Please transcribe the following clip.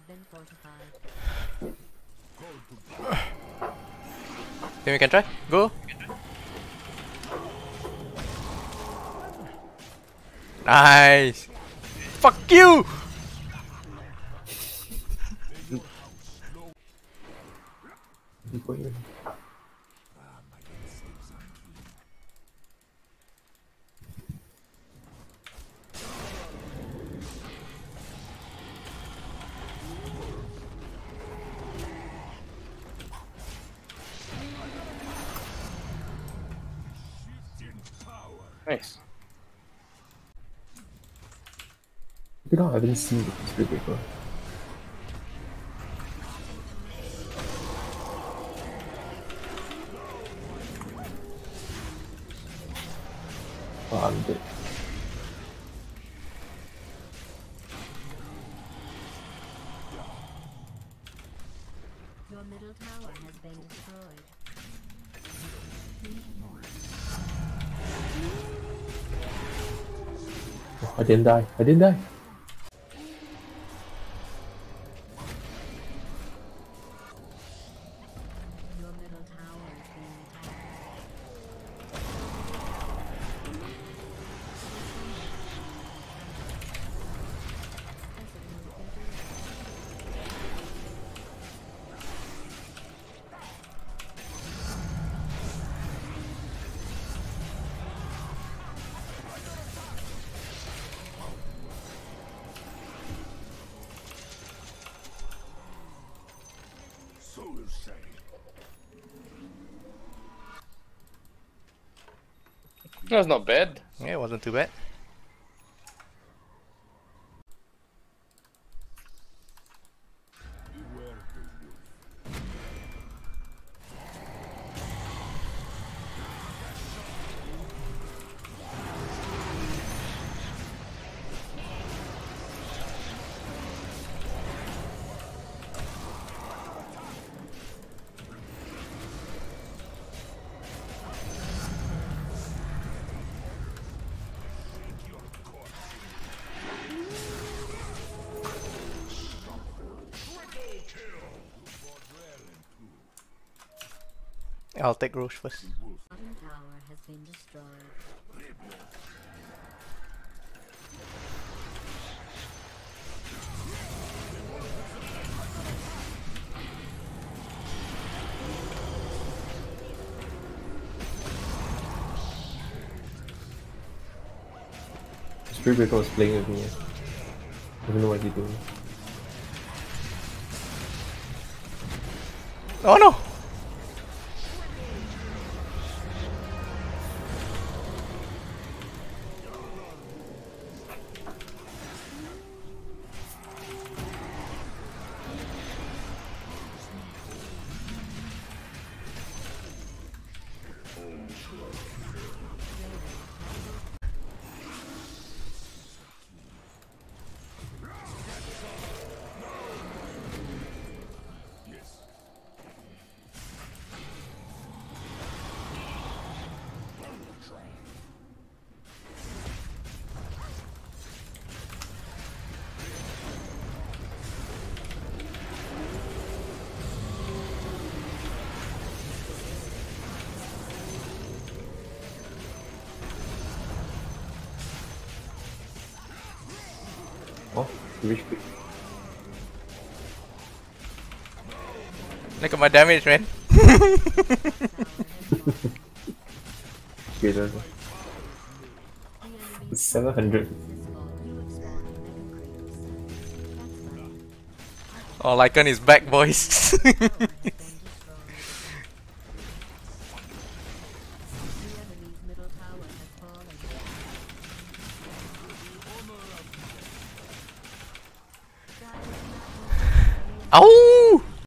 been fortified. Then we can try. Go. Nice. Fuck you. Nice. You know, I haven't seen the Spirit Breaker. Oh, I'm dead. Your middle tower has been destroyed. Oh, I didn't die. I didn't die. Your middle tower is being attacked. That's not bad. Yeah, it wasn't too bad. I'll take Roche first. Bottom tower has been destroyed. The Spirit Breaker was playing with me. I don't know what he's doing. Oh no! Oh, you wish quick. Look at my damage, man. Okay, that's 700. Oh, Lycan is back, boys. Ow!